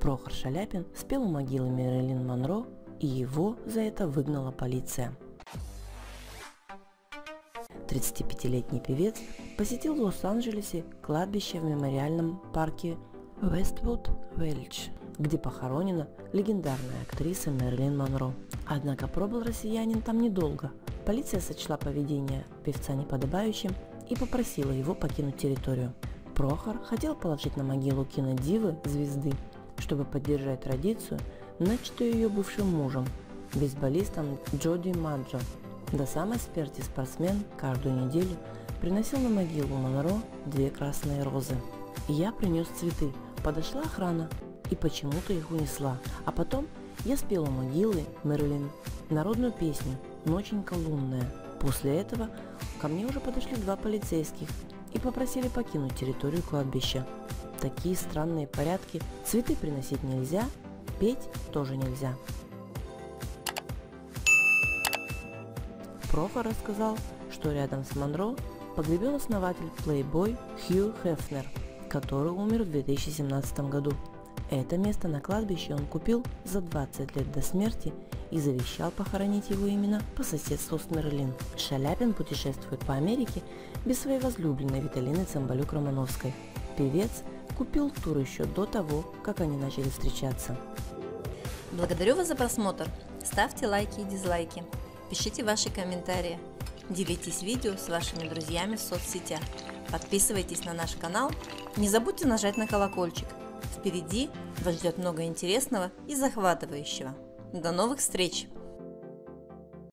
Прохор Шаляпин спел у могилы Мэрилин Монро, и его за это выгнала полиция. 35-летний певец посетил в Лос-Анджелесе кладбище в мемориальном парке Westwood Village, где похоронена легендарная актриса Мэрилин Монро. Однако пробыл россиянин там недолго. Полиция сочла поведение певца неподобающим и попросила его покинуть территорию. Прохор хотел положить на могилу кинодивы звезды, чтобы поддержать традицию, начатую ее бывшим мужем, бейсболистом Джо Димаджо. До самой смерти спортсмен каждую неделю приносил на могилу Монро 2 красные розы. Я принес цветы, подошла охрана и почему-то их унесла. А потом я спел у могилы Мэрилин народную песню «Ноченька лунная». После этого ко мне уже подошли 2 полицейских и попросили покинуть территорию кладбища. Такие странные порядки. Цветы приносить нельзя, петь тоже нельзя. Прохор рассказал, что рядом с Монро погребен основатель Playboy Хью Хефнер, который умер в 2017 году. Это место на кладбище он купил за 20 лет до смерти и завещал похоронить его именно по соседству с Мэрилин. Шаляпин путешествует по Америке без своей возлюбленной Виталины Цымбалюк-Романовской. Певец купил тур еще до того, как они начали встречаться. Благодарю вас за просмотр. Ставьте лайки и дизлайки. Пишите ваши комментарии. Делитесь видео с вашими друзьями в соцсетях. Подписывайтесь на наш канал. Не забудьте нажать на колокольчик. Впереди вас ждет много интересного и захватывающего. До новых встреч!